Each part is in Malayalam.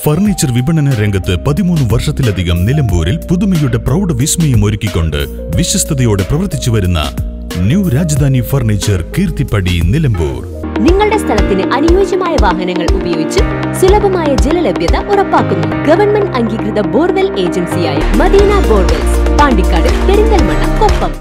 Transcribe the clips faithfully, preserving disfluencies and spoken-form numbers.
ഫർണിച്ചർ വിപണന രംഗത്ത് പതിമൂന്ന് വർഷത്തിലധികം നിലമ്പൂരിൽ പുതുമയുടെ പ്രൗഢ വിസ്മയം ഒരുക്കിക്കൊണ്ട് വിശ്വസ്തയോടെ പ്രവർത്തിച്ചു വരുന്ന ന്യൂ രാജധാനി ഫർണിച്ചർ കീർത്തിപ്പടി നിലമ്പൂർ. നിങ്ങളുടെ സ്ഥലത്തിന് അനുയോജ്യമായ വാഹനങ്ങൾ ഉപയോഗിച്ച് സുലഭമായ ജലലഭ്യത ഉറപ്പാക്കുന്നു. ഗവൺമെന്റ് അംഗീകൃത ബോർവെൽ ഏജൻസിയായ മദീന ബോർവെൽസ്, പാണ്ടിക്കാട്, പെരിന്തൽമണ്ണ, കൊപ്പം.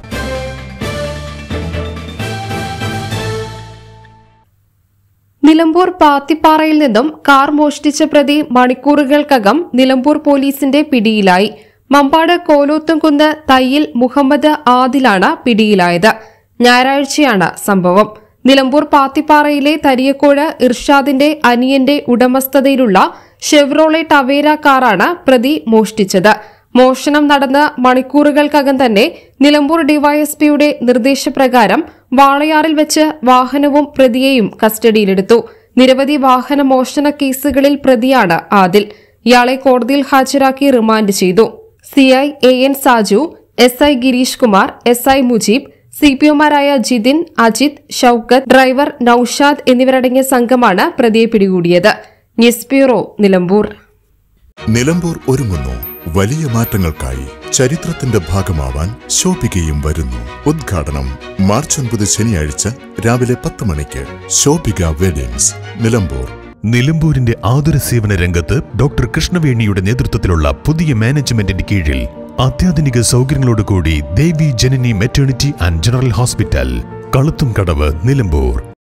നിലമ്പൂർ പാത്തിപ്പാറയിൽ നിന്നും കാർ മോഷ്ടിച്ച പ്രതി മണിക്കൂറുകൾക്കകം നിലമ്പൂർ പോലീസിന്റെ പിടിയിലായി. മമ്പാട് കോലോത്തുംകുന്ന് തയ്യിൽ മുഹമ്മദ് ആദിലാണ് പിടിയിലായത്. ഞായറാഴ്ചയാണ് സംഭവം. നിലമ്പൂർ പാത്തിപ്പാറയിലെ തരിയക്കോട് ഇർഷാദിന്റെ അനിയന്റെ ഉടമസ്ഥതയിലുള്ള ഷെവ്രോളെ ടവേര കാറാണ് പ്രതി മോഷ്ടിച്ചത്. മോഷണം നടന്ന മണിക്കൂറുകൾക്കകം തന്നെ നിലമ്പൂർ ഡിവൈഎസ്പിയുടെ നിർദ്ദേശപ്രകാരം വാളയാറിൽ വെച്ച് വാഹനവും പ്രതിയെയും കസ്റ്റഡിയിലെടുത്തു. നിരവധി വാഹന മോഷണ കേസുകളിൽ പ്രതിയാണ് ആദിൽ. ഇയാളെ കോടതിയിൽ ഹാജരാക്കി റിമാൻഡ് ചെയ്തു. CI A N Saju, S I Girish Kumar, S I Mujeeb, സിപിഒമാരായ ജിതിൻ, അജിത്, ഷൌക്കത്ത്, ഡ്രൈവർ നൌഷാദ് എന്നിവരടങ്ങിയ സംഘമാണ് പ്രതിയെ പിടികൂടിയത്. News bureau, Nilambur. നിലമ്പൂർ ഒരുങ്ങുന്നു വലിയ മാറ്റങ്ങൾക്കായി. ചരിത്രത്തിന്റെ ഭാഗമാവാൻ ശോഭികയും വരുന്നു. ഉദ്ഘാടനം മാർച്ച് ഒൻപത് ശനിയാഴ്ച രാവിലെ പത്ത് മണിക്ക്. ശോഭിക വെഡിങ്സ്, നിലമ്പൂർ. നിലമ്പൂരിന്റെ ആതുര സേവന രംഗത്ത് ഡോക്ടർ കൃഷ്ണവേണിയുടെ നേതൃത്വത്തിലുള്ള പുതിയ മാനേജ്മെന്റിന്റെ കീഴിൽ അത്യാധുനിക സൗകര്യങ്ങളോടുകൂടി Devi Janani maternity and general hospital, Kaluthumkadavu, Nilambur.